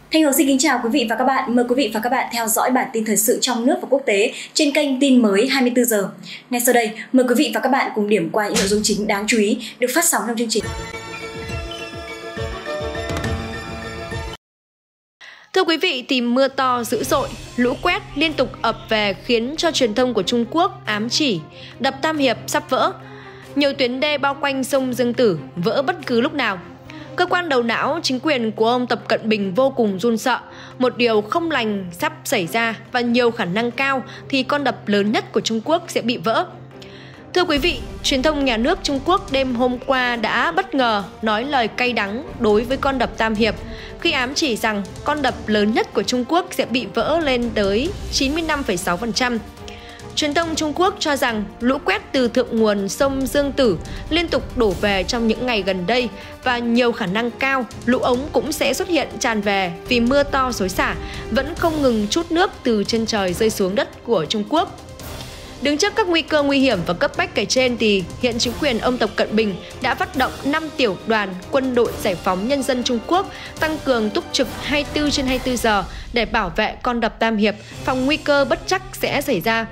Thanh Hồng xin kính chào quý vị và các bạn. Mời quý vị và các bạn theo dõi bản tin thời sự trong nước và quốc tế trên kênh Tin Mới 24 giờ. Ngay sau đây, mời quý vị và các bạn cùng điểm qua những nội dung chính đáng chú ý được phát sóng trong chương trình. Thưa quý vị, tìm mưa to dữ dội, lũ quét liên tục ập về khiến cho truyền thông của Trung Quốc ám chỉ đập Tam Hiệp sắp vỡ. Nhiều tuyến đê bao quanh sông Dương Tử vỡ bất cứ lúc nào. Cơ quan đầu não, chính quyền của ông Tập Cận Bình vô cùng run sợ. Một điều không lành sắp xảy ra và nhiều khả năng cao thì con đập lớn nhất của Trung Quốc sẽ bị vỡ. Thưa quý vị, truyền thông nhà nước Trung Quốc đêm hôm qua đã bất ngờ nói lời cay đắng đối với con đập Tam Hiệp khi ám chỉ rằng con đập lớn nhất của Trung Quốc sẽ bị vỡ lên tới 95,6%. Truyền thông Trung Quốc cho rằng lũ quét từ thượng nguồn sông Dương Tử liên tục đổ về trong những ngày gần đây và nhiều khả năng cao lũ ống cũng sẽ xuất hiện tràn về vì mưa to xối xả vẫn không ngừng trút nước từ trên trời rơi xuống đất của Trung Quốc. Đứng trước các nguy cơ nguy hiểm và cấp bách kể trên thì hiện chính quyền ông Tập Cận Bình đã phát động 5 tiểu đoàn quân đội giải phóng nhân dân Trung Quốc tăng cường túc trực 24/24 giờ để bảo vệ con đập Tam Hiệp, phòng nguy cơ bất trắc sẽ xảy ra.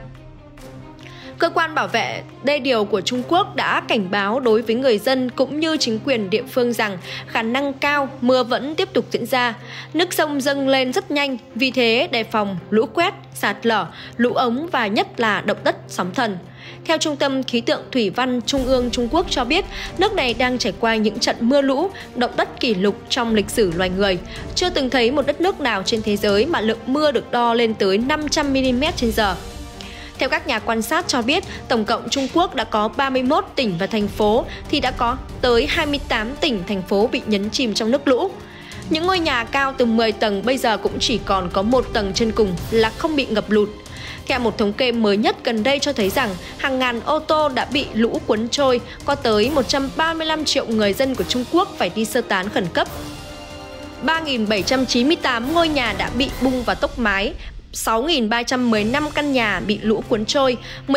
Cơ quan bảo vệ đê điều của Trung Quốc đã cảnh báo đối với người dân cũng như chính quyền địa phương rằng khả năng cao mưa vẫn tiếp tục diễn ra. Nước sông dâng lên rất nhanh, vì thế đề phòng lũ quét, sạt lở, lũ ống và nhất là động đất, sóng thần. Theo Trung tâm Khí tượng Thủy văn Trung ương Trung Quốc cho biết, nước này đang trải qua những trận mưa lũ, động đất kỷ lục trong lịch sử loài người. Chưa từng thấy một đất nước nào trên thế giới mà lượng mưa được đo lên tới 500 mm/giờ. Theo các nhà quan sát cho biết, tổng cộng Trung Quốc đã có 31 tỉnh và thành phố thì đã có tới 28 tỉnh, thành phố bị nhấn chìm trong nước lũ. Những ngôi nhà cao từ 10 tầng bây giờ cũng chỉ còn có 1 tầng trên cùng là không bị ngập lụt. Theo một thống kê mới nhất gần đây cho thấy rằng hàng ngàn ô tô đã bị lũ cuốn trôi, có tới 135 triệu người dân của Trung Quốc phải đi sơ tán khẩn cấp. 3.798 ngôi nhà đã bị bung và tốc mái, 6.315 căn nhà bị lũ cuốn trôi,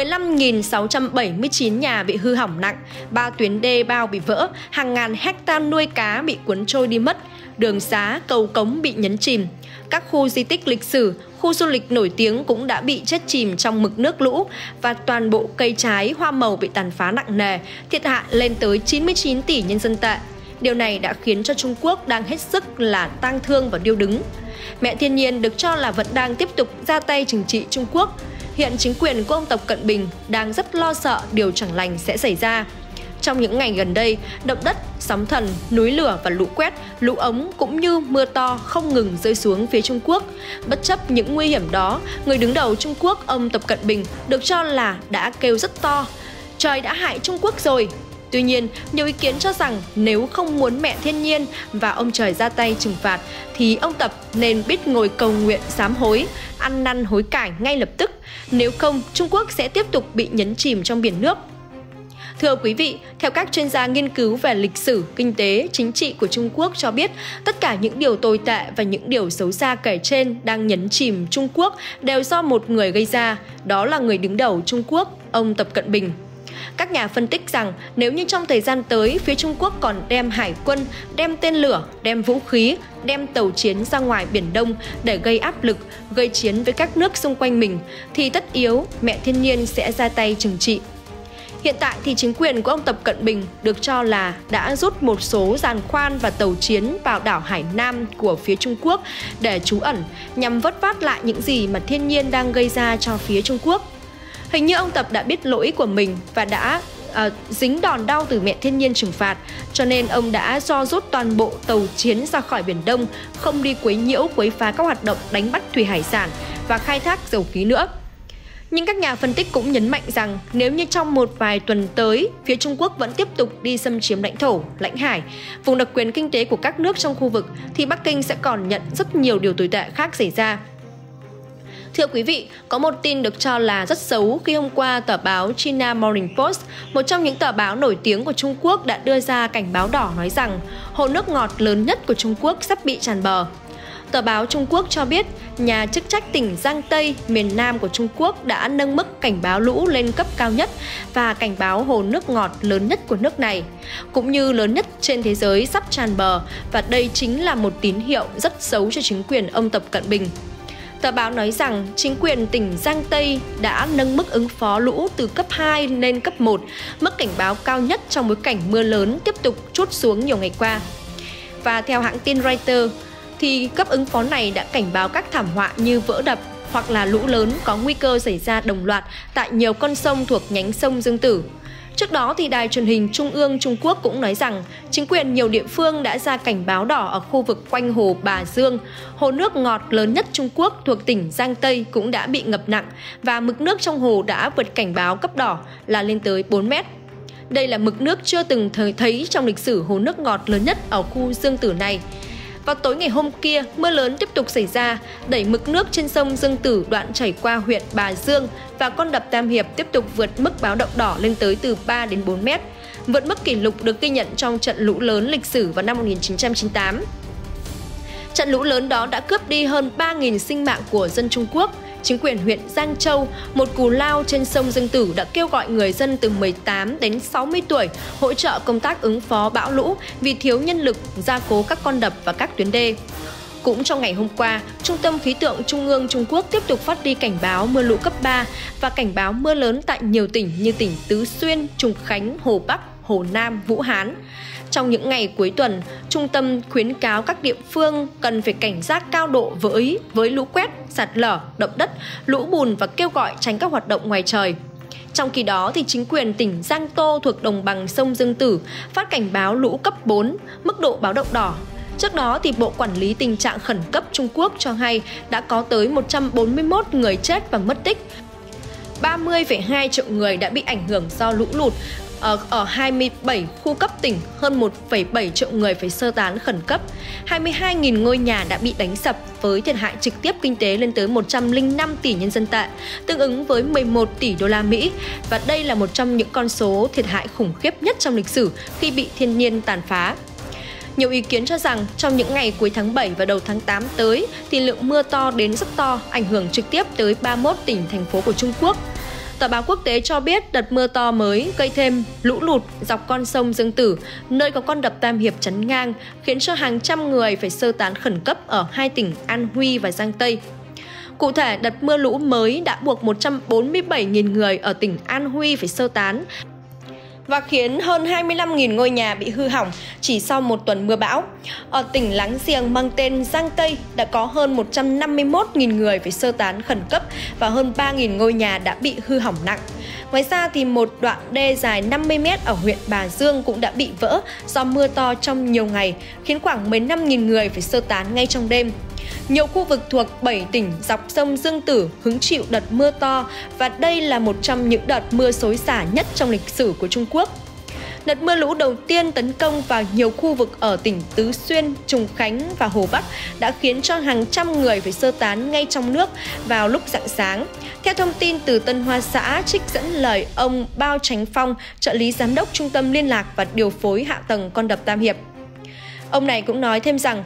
15.679 nhà bị hư hỏng nặng, 3 tuyến đê bao bị vỡ, hàng ngàn hecta nuôi cá bị cuốn trôi đi mất, đường xá, cầu cống bị nhấn chìm. Các khu di tích lịch sử, khu du lịch nổi tiếng cũng đã bị chết chìm trong mực nước lũ và toàn bộ cây trái, hoa màu bị tàn phá nặng nề, thiệt hại lên tới 99 tỷ nhân dân tệ. Điều này đã khiến cho Trung Quốc đang hết sức là tang thương và điêu đứng. Mẹ thiên nhiên được cho là vẫn đang tiếp tục ra tay trừng trị Trung Quốc. Hiện chính quyền của ông Tập Cận Bình đang rất lo sợ điều chẳng lành sẽ xảy ra. Trong những ngày gần đây, động đất, sóng thần, núi lửa và lũ quét, lũ ống cũng như mưa to không ngừng rơi xuống phía Trung Quốc. Bất chấp những nguy hiểm đó, người đứng đầu Trung Quốc ông Tập Cận Bình được cho là đã kêu rất to: "Trời đã hại Trung Quốc rồi!" Tuy nhiên, nhiều ý kiến cho rằng nếu không muốn mẹ thiên nhiên và ông trời ra tay trừng phạt thì ông Tập nên biết ngồi cầu nguyện sám hối, ăn năn hối cải ngay lập tức. Nếu không, Trung Quốc sẽ tiếp tục bị nhấn chìm trong biển nước. Thưa quý vị, theo các chuyên gia nghiên cứu về lịch sử, kinh tế, chính trị của Trung Quốc cho biết, tất cả những điều tồi tệ và những điều xấu xa kể trên đang nhấn chìm Trung Quốc đều do một người gây ra, đó là người đứng đầu Trung Quốc, ông Tập Cận Bình. Các nhà phân tích rằng nếu như trong thời gian tới phía Trung Quốc còn đem hải quân, đem tên lửa, đem vũ khí, đem tàu chiến ra ngoài Biển Đông để gây áp lực, gây chiến với các nước xung quanh mình thì tất yếu mẹ thiên nhiên sẽ ra tay trừng trị. Hiện tại thì chính quyền của ông Tập Cận Bình được cho là đã rút một số giàn khoan và tàu chiến vào đảo Hải Nam của phía Trung Quốc để trú ẩn nhằm vớt vát lại những gì mà thiên nhiên đang gây ra cho phía Trung Quốc. Hình như ông Tập đã biết lỗi của mình và đã dính đòn đau từ mẹ thiên nhiên trừng phạt, cho nên ông đã cho rút toàn bộ tàu chiến ra khỏi Biển Đông, không đi quấy nhiễu, quấy phá các hoạt động đánh bắt thủy hải sản và khai thác dầu khí nữa. Nhưng các nhà phân tích cũng nhấn mạnh rằng nếu như trong một vài tuần tới, phía Trung Quốc vẫn tiếp tục đi xâm chiếm lãnh thổ, lãnh hải, vùng đặc quyền kinh tế của các nước trong khu vực, thì Bắc Kinh sẽ còn nhận rất nhiều điều tồi tệ khác xảy ra. Thưa quý vị, có một tin được cho là rất xấu khi hôm qua tờ báo China Morning Post, một trong những tờ báo nổi tiếng của Trung Quốc, đã đưa ra cảnh báo đỏ nói rằng hồ nước ngọt lớn nhất của Trung Quốc sắp bị tràn bờ. Tờ báo Trung Quốc cho biết nhà chức trách tỉnh Giang Tây, miền Nam của Trung Quốc đã nâng mức cảnh báo lũ lên cấp cao nhất và cảnh báo hồ nước ngọt lớn nhất của nước này, cũng như lớn nhất trên thế giới sắp tràn bờ, và đây chính là một tín hiệu rất xấu cho chính quyền ông Tập Cận Bình. Tờ báo nói rằng chính quyền tỉnh Giang Tây đã nâng mức ứng phó lũ từ cấp 2 lên cấp 1, mức cảnh báo cao nhất trong bối cảnh mưa lớn tiếp tục trút xuống nhiều ngày qua. Và theo hãng tin Reuters, thì cấp ứng phó này đã cảnh báo các thảm họa như vỡ đập hoặc là lũ lớn có nguy cơ xảy ra đồng loạt tại nhiều con sông thuộc nhánh sông Dương Tử. Trước đó, thì Đài truyền hình Trung ương Trung Quốc cũng nói rằng chính quyền nhiều địa phương đã ra cảnh báo đỏ ở khu vực quanh hồ Bà Dương. Hồ nước ngọt lớn nhất Trung Quốc thuộc tỉnh Giang Tây cũng đã bị ngập nặng và mực nước trong hồ đã vượt cảnh báo cấp đỏ là lên tới 4 mét. Đây là mực nước chưa từng thấy trong lịch sử hồ nước ngọt lớn nhất ở khu Dương Tử này. Vào tối ngày hôm kia, mưa lớn tiếp tục xảy ra, đẩy mực nước trên sông Dương Tử đoạn chảy qua huyện Bà Dương và con đập Tam Hiệp tiếp tục vượt mức báo động đỏ lên tới từ 3 đến 4 mét, vượt mức kỷ lục được ghi nhận trong trận lũ lớn lịch sử vào năm 1998. Trận lũ lớn đó đã cướp đi hơn 3.000 sinh mạng của dân Trung Quốc. Chính quyền huyện Giang Châu, một cù lao trên sông Dương Tử, đã kêu gọi người dân từ 18 đến 60 tuổi hỗ trợ công tác ứng phó bão lũ vì thiếu nhân lực gia cố các con đập và các tuyến đê. Cũng trong ngày hôm qua, Trung tâm Khí tượng Trung ương Trung Quốc tiếp tục phát đi cảnh báo mưa lũ cấp 3 và cảnh báo mưa lớn tại nhiều tỉnh như tỉnh Tứ Xuyên, Trùng Khánh, Hồ Bắc, Hồ Nam, Vũ Hán. Trong những ngày cuối tuần, trung tâm khuyến cáo các địa phương cần phải cảnh giác cao độ với lũ quét, sạt lở, động đất, lũ bùn và kêu gọi tránh các hoạt động ngoài trời. Trong khi đó, thì chính quyền tỉnh Giang Tô thuộc đồng bằng sông Dương Tử phát cảnh báo lũ cấp 4, mức độ báo động đỏ. Trước đó, thì Bộ Quản lý Tình trạng Khẩn cấp Trung Quốc cho hay đã có tới 141 người chết và mất tích. 30,2 triệu người đã bị ảnh hưởng do lũ lụt ở 27 khu cấp tỉnh, hơn 1,7 triệu người phải sơ tán khẩn cấp. 22.000 ngôi nhà đã bị đánh sập với thiệt hại trực tiếp kinh tế lên tới 105 tỷ nhân dân tệ, tương ứng với 11 tỷ đô la Mỹ. Và đây là một trong những con số thiệt hại khủng khiếp nhất trong lịch sử khi bị thiên nhiên tàn phá. Nhiều ý kiến cho rằng trong những ngày cuối tháng 7 và đầu tháng 8 tới thì lượng mưa to đến rất to, ảnh hưởng trực tiếp tới 31 tỉnh, thành phố của Trung Quốc. Tờ báo quốc tế cho biết đợt mưa to mới gây thêm lũ lụt dọc con sông Dương Tử, nơi có con đập Tam Hiệp chắn ngang, khiến cho hàng trăm người phải sơ tán khẩn cấp ở hai tỉnh An Huy và Giang Tây. Cụ thể, đợt mưa lũ mới đã buộc 147.000 người ở tỉnh An Huy phải sơ tán và khiến hơn 25.000 ngôi nhà bị hư hỏng chỉ sau một tuần mưa bão. Ở tỉnh láng giềng mang tên Giang Tây đã có hơn 151.000 người phải sơ tán khẩn cấp và hơn 3.000 ngôi nhà đã bị hư hỏng nặng. Ngoài ra, thì một đoạn đê dài 50 m ở huyện Bà Dương cũng đã bị vỡ do mưa to trong nhiều ngày, khiến khoảng 15.000 người phải sơ tán ngay trong đêm. Nhiều khu vực thuộc 7 tỉnh dọc sông Dương Tử hứng chịu đợt mưa to và đây là một trong những đợt mưa xối xả nhất trong lịch sử của Trung Quốc. Đợt mưa lũ đầu tiên tấn công vào nhiều khu vực ở tỉnh Tứ Xuyên, Trùng Khánh và Hồ Bắc đã khiến cho hàng trăm người phải sơ tán ngay trong nước vào lúc rạng sáng. Theo thông tin từ Tân Hoa Xã, trích dẫn lời ông Bao Chánh Phong, trợ lý giám đốc Trung tâm Liên lạc và Điều phối Hạ tầng con đập Tam Hiệp. Ông này cũng nói thêm rằng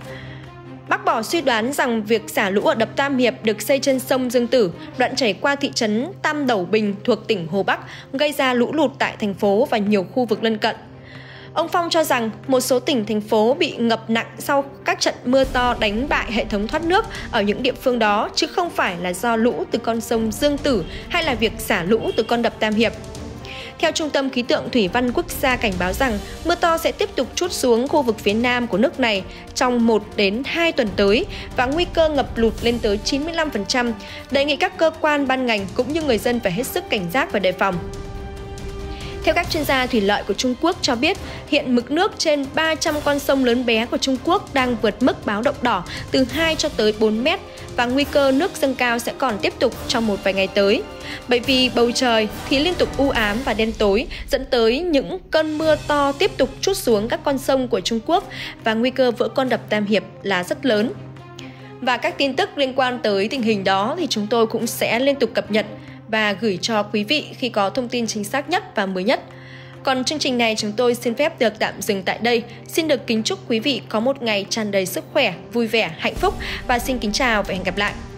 bác bỏ suy đoán rằng việc xả lũ ở đập Tam Hiệp được xây trên sông Dương Tử, đoạn chảy qua thị trấn Tam Đẩu Bình thuộc tỉnh Hồ Bắc, gây ra lũ lụt tại thành phố và nhiều khu vực lân cận. Ông Phong cho rằng một số tỉnh, thành phố bị ngập nặng sau các trận mưa to đánh bại hệ thống thoát nước ở những địa phương đó, chứ không phải là do lũ từ con sông Dương Tử hay là việc xả lũ từ con đập Tam Hiệp. Theo Trung tâm Khí tượng Thủy văn Quốc gia cảnh báo rằng mưa to sẽ tiếp tục trút xuống khu vực phía nam của nước này trong 1 đến 2 tuần tới và nguy cơ ngập lụt lên tới 95%, đề nghị các cơ quan ban ngành cũng như người dân phải hết sức cảnh giác và đề phòng. Theo các chuyên gia thủy lợi của Trung Quốc cho biết, hiện mực nước trên 300 con sông lớn bé của Trung Quốc đang vượt mức báo động đỏ từ 2 cho tới 4 mét và nguy cơ nước dâng cao sẽ còn tiếp tục trong một vài ngày tới. Bởi vì bầu trời thì liên tục u ám và đen tối, dẫn tới những cơn mưa to tiếp tục trút xuống các con sông của Trung Quốc và nguy cơ vỡ con đập Tam Hiệp là rất lớn. Và các tin tức liên quan tới tình hình đó thì chúng tôi cũng sẽ liên tục cập nhật và gửi cho quý vị khi có thông tin chính xác nhất và mới nhất. Còn chương trình này chúng tôi xin phép được tạm dừng tại đây. Xin được kính chúc quý vị có một ngày tràn đầy sức khỏe, vui vẻ, hạnh phúc và xin kính chào và hẹn gặp lại.